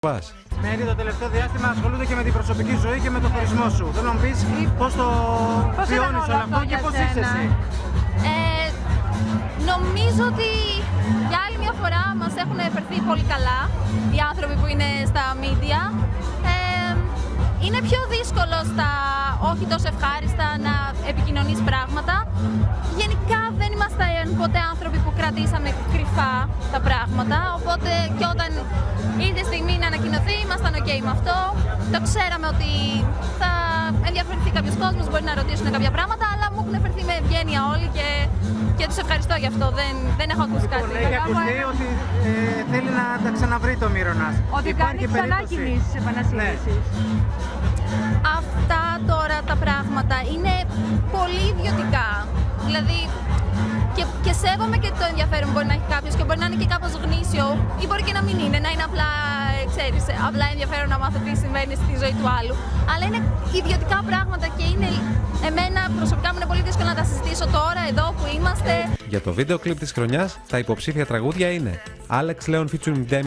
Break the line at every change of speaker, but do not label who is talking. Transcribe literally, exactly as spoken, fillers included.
Μέρη, το τελευταίο διάστημα ασχολούνται και με την προσωπική ζωή και με το χωρισμό σου. Θέλω να μου πεις πώς το βιώνεις όλο αυτό και πώς είσαι εσύ.
Ε, νομίζω ότι για άλλη μια φορά μας έχουν φερθεί πολύ καλά οι άνθρωποι που είναι στα media. Ε, είναι πιο δύσκολο στα όχι τόσο ευχάριστα να επικοινωνείς πράγματα. Γενικά δεν είμαστε ποτέ άνθρωποι που κρατήσαμε κρυφά τα πράγματα, οπότε και όταν ήρθε η στιγμή να ανακοινωθεί ήμασταν ok με αυτό. Το ξέραμε ότι θα ενδιαφερθεί κάποιος κόσμος, μπορεί να ρωτήσουν κάποια πράγματα, αλλά μου έχουν φερθεί με ευγένεια όλοι και, και τους ευχαριστώ γι' αυτό. Δεν, δεν έχω ακούσει κάτι.
Έχει ακουστεί ότι ε, θέλει να τα ξαναβρει το Μύρονας.
Ότι κάνει ξανά κινήσεις επανασύνδεσης.
Αυτά τώρα τα πράγματα είναι πολύ ιδιωτικά. Δηλαδή, και, και σέβομαι και το ενδιαφέρον μπορεί να έχει κάποιος και μπορεί να είναι και κάπως γνήσιο ή μπορεί και να μην είναι, να είναι απλά, ξέρεις, απλά ενδιαφέρον να μάθω τι συμβαίνει στη ζωή του άλλου. Αλλά είναι ιδιωτικά πράγματα και είναι, εμένα προσωπικά μου είναι πολύ δύσκολο να τα συζητήσω τώρα, εδώ που είμαστε.
Για το βίντεο κλιπ της χρονιάς, τα υποψήφια τραγούδια είναι Alex Leon featuring Demi